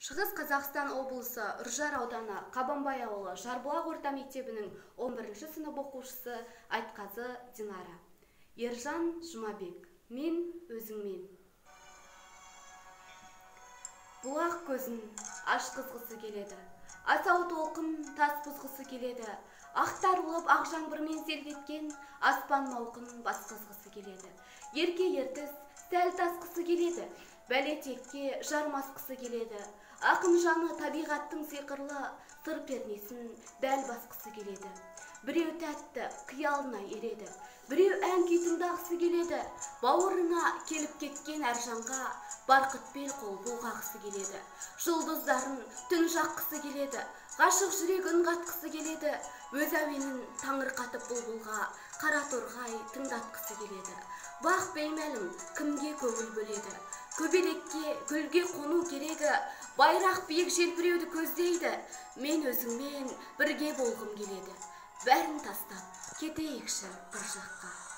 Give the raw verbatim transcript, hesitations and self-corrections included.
Шығыс Қазақстан облысы Үржар ауданы Қабанбай ауылы Жарбұлақ орта мектебінің он бірінші сынып оқушысы Айтқазы Динара. Ержан Жұмабек. Мен өзіңмен. Бұлақ көзін ашқызғысы келеді. Асау толқын тас бұзғысы келеді. Ақтар ұлып ақ жаңбырмен селдеткен аспан мауқын басқызғысы келеді. Ерке ертіс сәл тасқысы келеді. Бәлетекке жармасқысы келеді. Ақын жаны табиғаттың сиқырлы сыр пернесін дәл басқысы келеді. Біреу тәтті қиялына ереді. Біреу ән күй тыңдағысы келеді. Бауырына келіп кеткен әр жанға барқытпен қол бұлғағысы келеді. Жұлдыздарын түн жаққысы келеді. Ғашық жүрек үн қатқысы келеді. Өз әуенін таңырқатып бұлбұлға қара торғай тыңдатқысы келеді. Бақ беймәлім кімге көңіл бөледі. Көбелекке гүлге қону керегі, байрақ биік желбіреуді көздейді. Мен өзіңмен бірге болғым келеді. Бәрін тастап кетейікші бір жаққа.